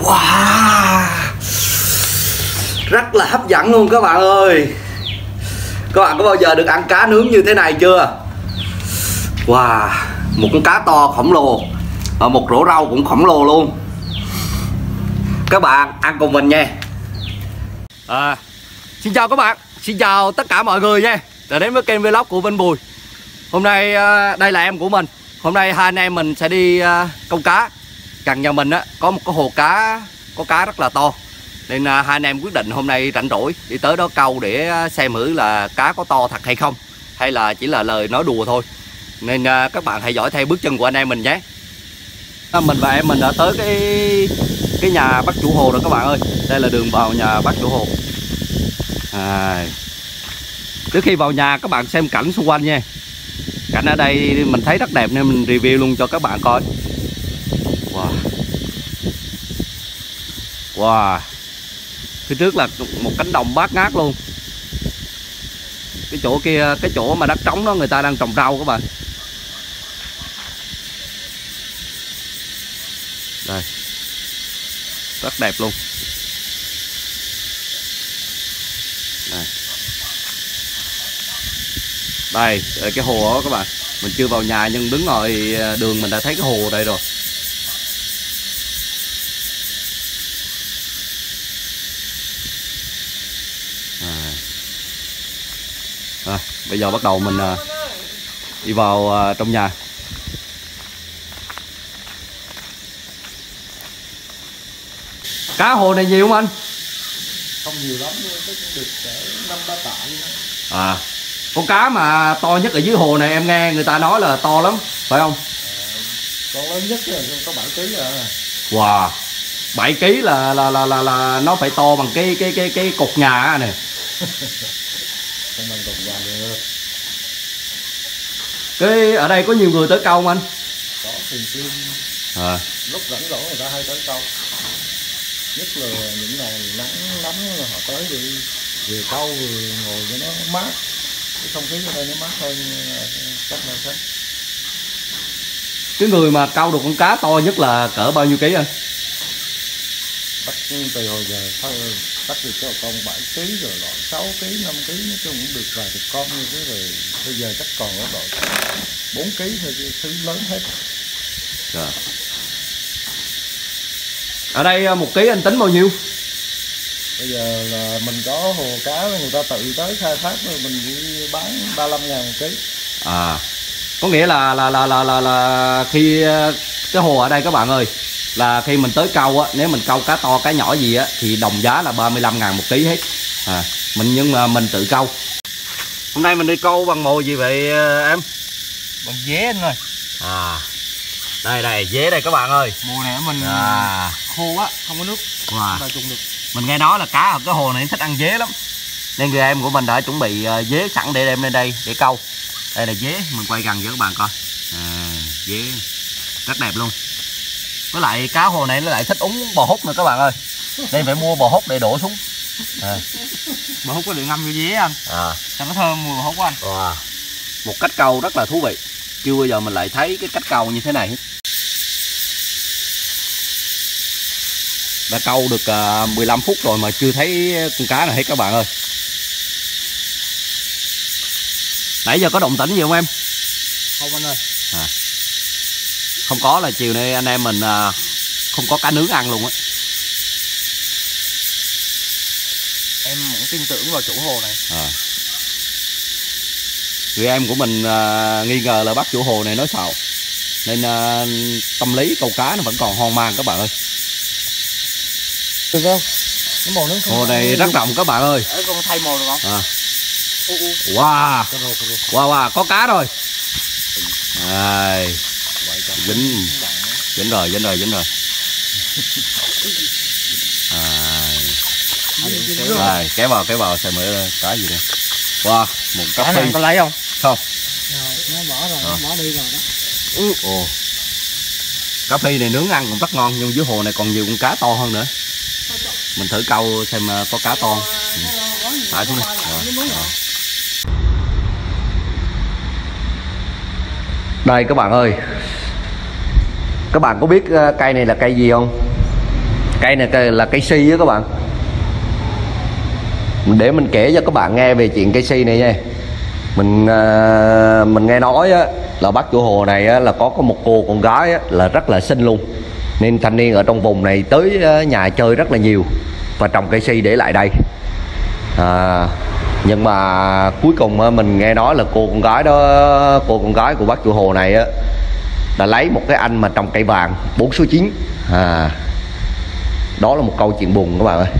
Wow, rất là hấp dẫn luôn các bạn ơi. Các bạn có bao giờ được ăn cá nướng như thế này chưa? Wow, một con cá to khổng lồ và một rổ rau cũng khổng lồ luôn. Các bạn ăn cùng mình nha. Xin chào các bạn, xin chào tất cả mọi người nha, đã đến với kênh vlog của Vinh Bùi. Hôm nay đây là em của mình. Hôm nay hai anh em mình sẽ đi câu cá. Gần nhà mình á có một cái hồ cá, có cá rất là to, nên hai anh em quyết định hôm nay rảnh rỗi đi tới đó câu để xem thử là cá có to thật hay không, hay là chỉ là lời nói đùa thôi. Nên các bạn hãy dõi theo bước chân của anh em mình nhé. Mình và em mình đã tới cái nhà bác chủ hồ rồi các bạn ơi. Đây là đường vào nhà bác chủ hồ. Trước khi vào nhà các bạn xem cảnh xung quanh nha. Cảnh ở đây mình thấy rất đẹp nên mình review luôn cho các bạn coi. Wow, wow, phía trước là một cánh đồng bát ngát luôn. Cái chỗ kia, cái chỗ mà đất trống đó người ta đang trồng rau các bạn. Đây, rất đẹp luôn. Đây, cái hồ đó các bạn. Mình chưa vào nhà nhưng đứng ngoài đường mình đã thấy cái hồ đây rồi. Bây giờ bắt đầu mình đi vào trong nhà. Cá hồ này nhiều không anh? Không nhiều lắm, được 5-3 tạ luôn. Con cá mà to nhất ở dưới hồ này em nghe người ta nói là to lắm, phải không? Con lớn nhất là có 7 kg à. Wow, 7 kg là nó phải to bằng cái cột nhà này. Không bằng cột nhà được. Cái ở đây có nhiều người tới câu không anh? Có, thường xuyên. Lúc rảnh rỗi người ta hay tới câu. Nhất là những ngày nắng nóng là họ tới đi vừa câu vừa ngồi cho nó mát. Cái không khí ở đây nó mát hơn cách nào khác. Cái người mà câu được con cá to nhất là cỡ bao nhiêu ký anh? Bắt từ hồi giờ thôi, bắt được có con 7 kg rồi loại 6 kg, 5 kg, nói chung cũng được vài chục con như thế rồi. Bây giờ chắc còn có độ 4 kg thôi chứ thứ lớn hết. Rồi. Ở đây 1 kg anh tính bao nhiêu? Bây giờ là mình có hồ cá người ta tự tới khai thác rồi mình chỉ bán 35.000 1 kg. Có nghĩa là khi cái hồ ở đây các bạn ơi, là khi mình tới câu á, nếu mình câu cá to cá nhỏ gì á thì đồng giá là 35.000 1 kg hết. Nhưng mà mình tự câu. Hôm nay mình đi câu bằng mồi gì vậy em? Bằng dế anh ơi. Đây dế đây các bạn ơi. Mùa này mình khô á, không có nước. Ta trùng được. Mình nghe nói là cá ở cái hồ này thích ăn dế lắm, nên người em của mình đã chuẩn bị dế sẵn để đem lên đây để câu. Đây là dế, mình quay gần cho các bạn coi. Dế rất đẹp luôn. Với lại cá hồ này nó lại thích uống bò hút nữa các bạn ơi, nên phải mua bò hút để đổ xuống. Bò hút có để ngâm vô dế anh. Cho nó thơm mùi bò hút của anh. Một cách câu rất là thú vị, chưa bao giờ mình lại thấy cái cách câu như thế này hết. Đã câu được 15 phút rồi mà chưa thấy con cá nào hết các bạn ơi. Nãy giờ có động tĩnh gì không em? Không anh ơi. Không có là chiều nay anh em mình không có cá nướng ăn luôn á. Em cũng tin tưởng vào chủ hồ này. Người em của mình nghi ngờ là bác chủ hồ này nói xạo, nên tâm lý câu cá nó vẫn còn hoang mang các bạn ơi. Được không? Hồ này rất rộng các bạn ơi. Con thay mồi được không? Wow, wow, có cá rồi. Dính rồi. Kéo vào xem mới cá gì đây. Wow, một cá phi. Có lấy không? Không. Nó bỏ rồi, nó bỏ đi rồi đó. Cá phi này nướng ăn cũng rất ngon, nhưng dưới hồ này còn nhiều con cá to hơn nữa. Mình thử câu xem có cá to. Thả xuống đây. Đây các bạn ơi, các bạn có biết cây này là cây gì không? Cây này là cây si á các bạn. Để mình kể cho các bạn nghe về chuyện cây si này nha. Mình nghe nói á, là bác chủ hồ này á, là có một cô con gái á, là rất là xinh luôn, nên thanh niên ở trong vùng này tới nhà chơi rất là nhiều và trồng cây si để lại đây. Nhưng mà cuối cùng mình nghe nói là cô con gái đó, cô con gái của bác chủ hồ này á, đã lấy một cái anh mà trồng cây vàng 4 số 9. Đó là một câu chuyện buồn các bạn ơi.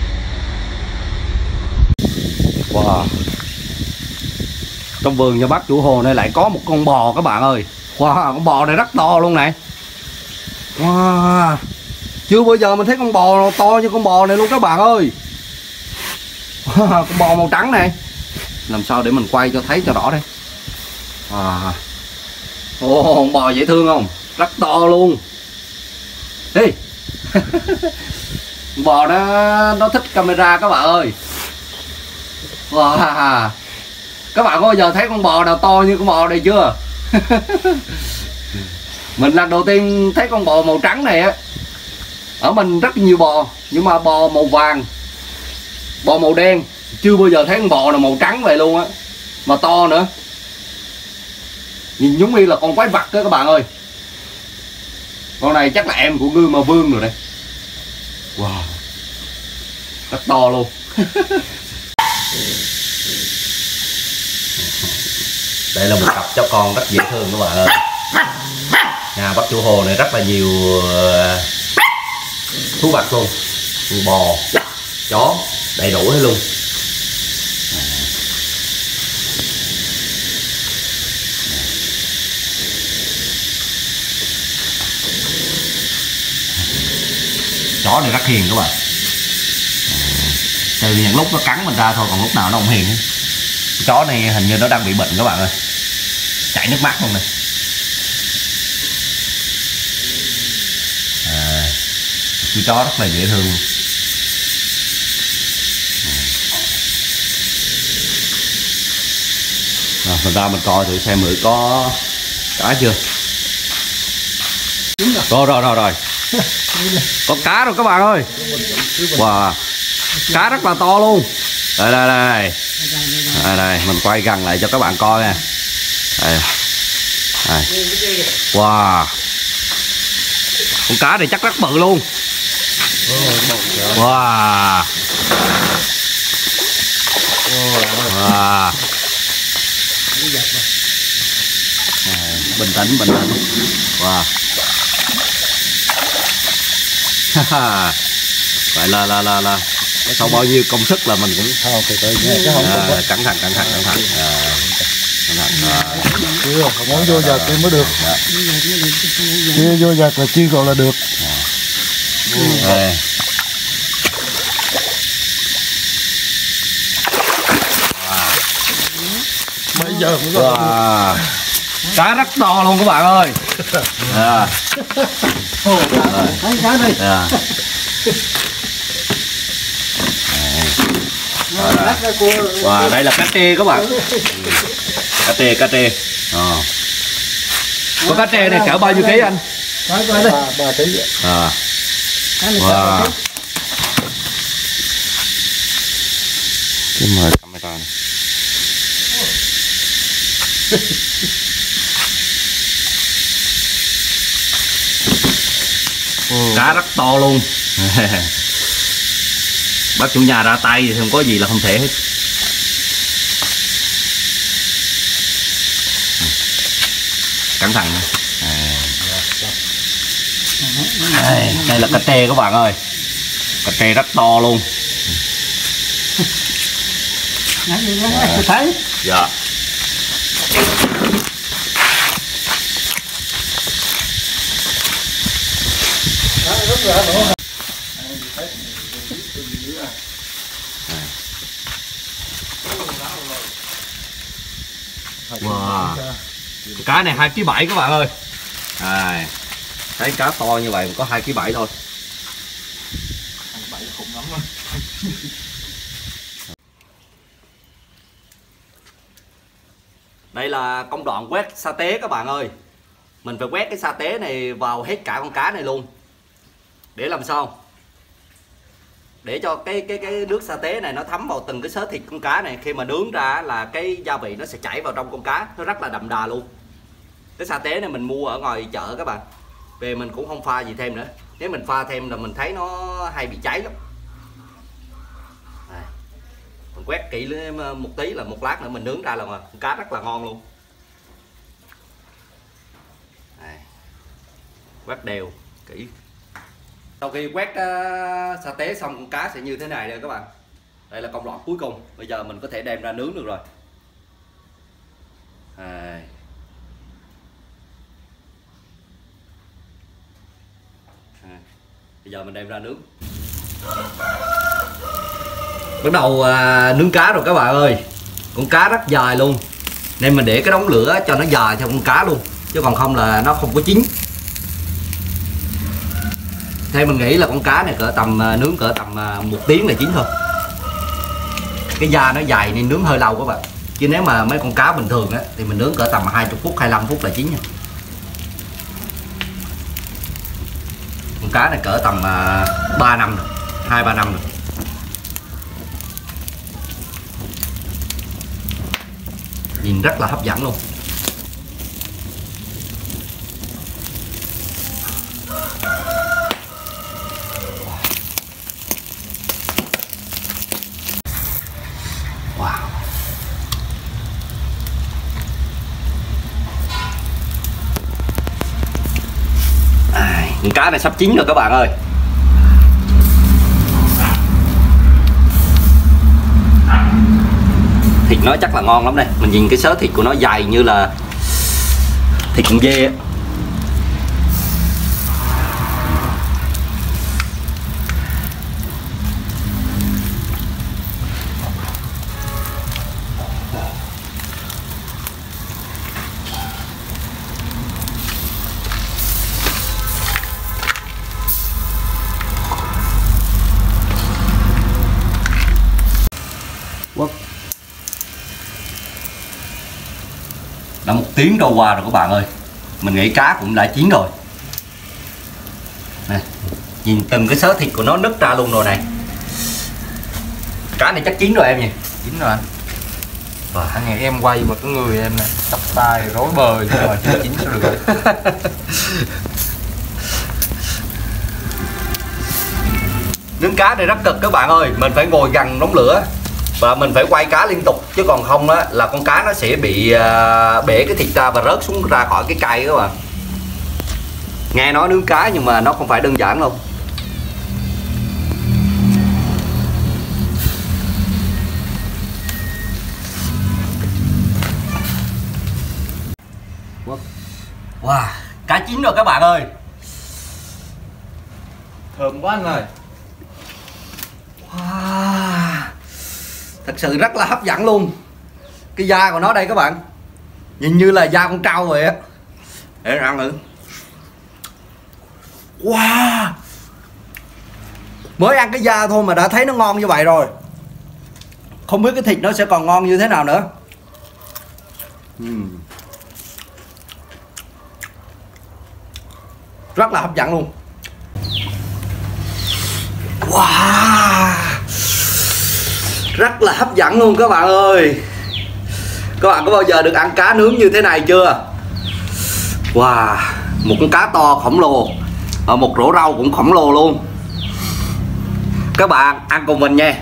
Wow. Trong vườn nhà bác chủ hồ này lại có một con bò các bạn ơi. Wow, con bò này rất to luôn này. Wow. Chưa bao giờ mình thấy con bò nào to như con bò này luôn các bạn ơi. Wow, con bò màu trắng này. Làm sao để mình quay cho thấy cho rõ đây. Wow. Con bò dễ thương không? Rất to luôn. Ê. Bò nó thích camera các bạn ơi. Wow. Các bạn có bao giờ thấy con bò nào to như con bò này chưa? Mình lần đầu tiên thấy con bò màu trắng này á. Ở mình rất nhiều bò, nhưng mà bò màu vàng, bò màu đen, chưa bao giờ thấy con bò nào màu trắng vậy luôn á. Mà to nữa. Nhìn giống như là con quái vật đó các bạn ơi. Con này chắc là em của Ngư Ma Vương rồi đây. Wow. Rất to luôn. Đây là một cặp chó con rất dễ thương các bạn ơi. Nhà bác chủ hồ này rất là nhiều thú vật luôn, bò, chó đầy đủ hết luôn. Chó này rất hiền các bạn. Trừ những lúc nó cắn mình ra thôi, còn lúc nào nó không hiền. Chó này hình như nó đang bị bệnh các bạn ơi, chảy nước mắt luôn này. Chú chó rất là dễ thương. Mình ra mình coi thử xem thử có cá chưa. Rồi có cá rồi các bạn ơi. Wow, cá rất là to luôn. Đây mình quay gần lại cho các bạn coi nè. Đây. Wow, con cá này chắc rất bự luôn. Wow. Wow. Bình tĩnh. Wow. Vậy là sau bao nhiêu công sức là mình cũng cẩn thận. Chưa, không muốn vô giật thì mới được. Chưa vô giật là chưa gọi là được. Bây giờ mới có cá rất to luôn các bạn ơi. thấy cá đây. Wow, đây là cá trê các bạn. Cá trê. Có cá trê này cỡ bao nhiêu ký anh? 3 ký. Wow. Cái mời camera này. Cá rất to luôn. Bác chủ nhà ra tay thì không có gì là không thể hết. Cẩn thận. Đây là cá trê các bạn ơi. Cá trê rất to luôn. Thấy? Dạ. Wow. Cá này 2,7 kg các bạn ơi. Thấy cá to như vậy có 2,7 kg thôi. Đây là công đoạn quét sa tế các bạn ơi. Mình phải quét cái sa tế này vào hết cả con cá này luôn. Để làm sao? để cho cái nước sa tế này nó thấm vào từng cái xớ thịt con cá này. Khi mà nướng ra là cái gia vị nó sẽ chảy vào trong con cá, nó rất là đậm đà luôn. Cái sa tế này mình mua ở ngoài chợ các bạn, về mình cũng không pha gì thêm nữa. Nếu mình pha thêm là mình thấy nó hay bị cháy lắm. Mình quét kỹ một tí là một lát nữa mình nướng ra là con cá rất là ngon luôn. Đây. Quét đều kỹ. Sau khi quét sa tế xong, con cá sẽ như thế này đây các bạn. Đây là công đoạn cuối cùng. Bây giờ mình có thể đem ra nướng được rồi. Đây. Bây giờ mình đem ra nướng. Bắt đầu nướng cá rồi các bạn ơi. Con cá rất dài luôn, nên mình để cái đống lửa cho nó dài theo con cá luôn, chứ còn không là nó không có chín. Theo mình nghĩ là con cá này cỡ tầm nướng cỡ tầm 1 tiếng là chín thôi. Cái da nó dài nên nướng hơi lâu các bạn. Chứ nếu mà mấy con cá bình thường á thì mình nướng cỡ tầm 20 phút 25 phút là chín nha. Con cá này cỡ tầm 3 năm rồi, 2-3 năm rồi. Nhìn rất là hấp dẫn luôn. Wow. Con cá này sắp chín rồi các bạn ơi. Thịt nó chắc là ngon lắm đây. Mình nhìn cái xớ thịt của nó dày như là thịt con dê á. Đã 1 tiếng trôi qua rồi các bạn ơi. Mình nghĩ cá cũng đã chín rồi. Nè, nhìn từng cái xớ thịt của nó nứt ra luôn rồi này. Cá này chắc chín rồi em nhỉ? Chín rồi anh. Anh nghe em quay mà cái người em nè, tóc tai rối bời nhưng mà chưa chín sao được. Nướng cá này rất cực các bạn ơi. Mình phải ngồi gần đống lửa và mình phải quay cá liên tục, chứ còn không á là con cá nó sẽ bị bể cái thịt ra và rớt xuống ra khỏi cái cây các bạn. Nghe nói nướng cá nhưng mà nó không phải đơn giản đâu. Wow, cá chín rồi các bạn ơi. Thơm quá anh ơi. Wow, thật sự rất là hấp dẫn luôn. Cái da của nó đây các bạn, nhìn như là da con trâu vậy á. Để ăn thử. Wow, mới ăn cái da thôi mà đã thấy nó ngon như vậy rồi. Không biết cái thịt nó sẽ còn ngon như thế nào nữa. Rất là hấp dẫn luôn. Wow, rất là hấp dẫn luôn các bạn ơi. Các bạn có bao giờ được ăn cá nướng như thế này chưa? Wow, một con cá to khổng lồ và một rổ rau cũng khổng lồ luôn. Các bạn ăn cùng mình nha.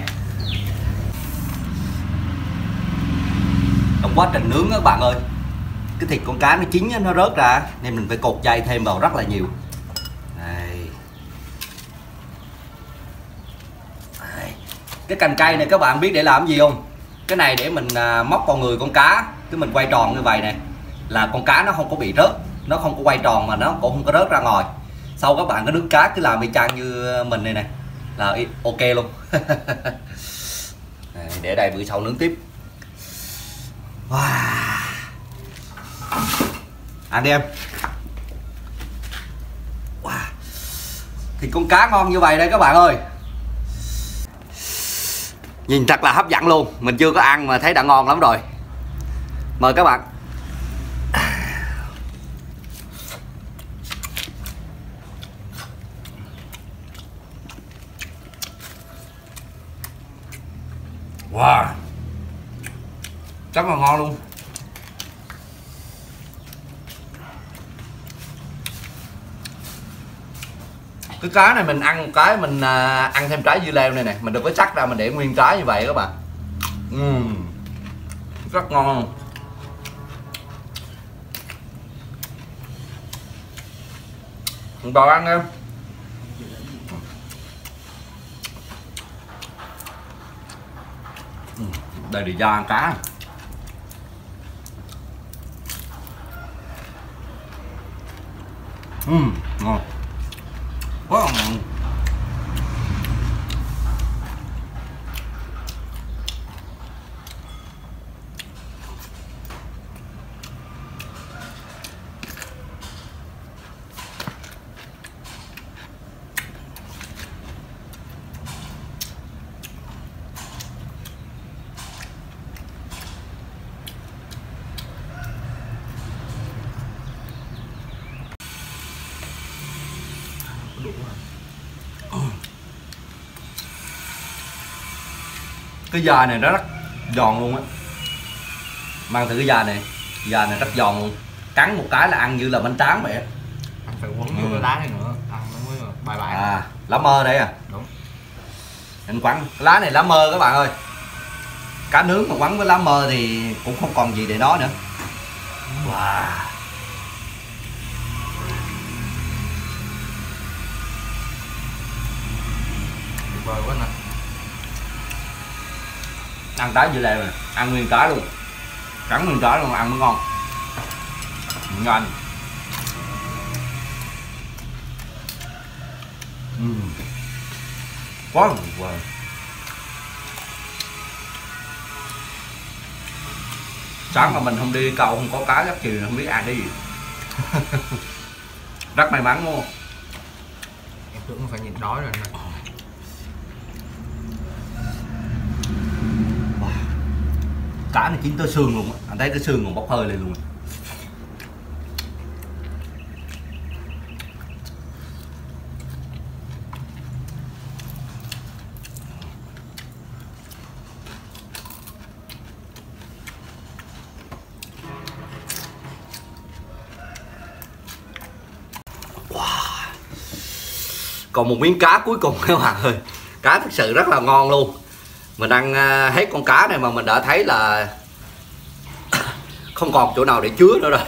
Trong quá trình nướng các bạn ơi, cái thịt con cá nó chín nó rớt ra nên mình phải cột dây thêm vào rất là nhiều. Đây. Đây. Cái cành cây này các bạn biết để làm gì không? Cái này để mình móc vào người con cá, cái mình quay tròn như vậy nè, là con cá nó không có bị rớt, nó không có quay tròn mà nó cũng không có rớt ra ngoài. Sau các bạn có nướng cá cứ làm y chang như mình này nè là ok luôn. Để đây bữa sau nướng tiếp. Wow. Ăn đi em. Wow. Thì con cá ngon như vậy đây các bạn ơi. Nhìn thật là hấp dẫn luôn. Mình chưa có ăn mà thấy đã ngon lắm rồi. Mời các bạn. Wow, rất là ngon luôn. Cái cá này mình ăn một cái mình ăn thêm trái dưa leo này nè, mình đừng có cắt ra mình để nguyên trái như vậy các bạn. Rất ngon luôn. Vào ăn em. Đây là da ăn cá. Ngon quá ngon. Cái da này nó rất giòn luôn á. Mang thử cái da này rất giòn luôn. Cắn một cái là ăn như là bánh tráng vậy á. Ăn phải quấn vô cái lá này nữa, ăn nó mới bài bài. À, lá mơ đây à. Đúng. Anh quắn lá này lá mơ các bạn ơi. Cá nướng mà quắn với lá mơ thì cũng không còn gì để nói nữa. Wow. Tuyệt vời quá nè. Ăn trái dưa leo này, ăn nguyên trái luôn, cắn nguyên trái luôn ăn mới ngon. Ngon. Quá là tuyệt vời. Sáng mà mình không đi cầu không có cá chắc chiều không biết ăn cái gì. Rất may mắn luôn. Em tưởng phải nhịn đói rồi nè. Cá này chín tới xương luôn á, anh thấy cái xương còn bốc hơi lên luôn. Wow. Còn một miếng cá cuối cùng các bạn ơi, cá thực sự rất là ngon luôn. Mình ăn hết con cá này mà mình đã thấy là không còn chỗ nào để chứa nữa rồi.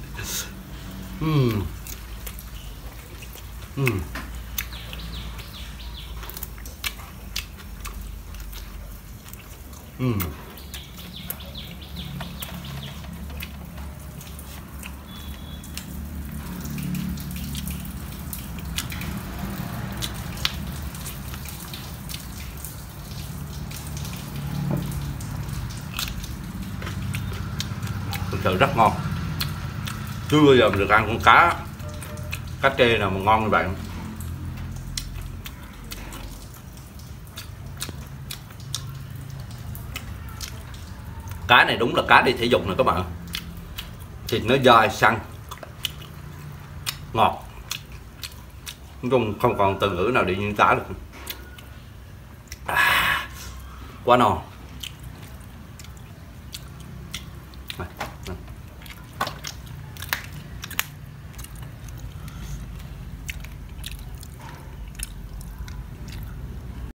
Thực sự rất ngon. Chưa bao giờ mình được ăn con cá trê nào mà ngon như vậy. Cá này đúng là cá đi thể dục nè các bạn. Thịt nó dai săn, ngọt. Nói chung không còn từ ngữ nào để diễn tả được. Quá ngon.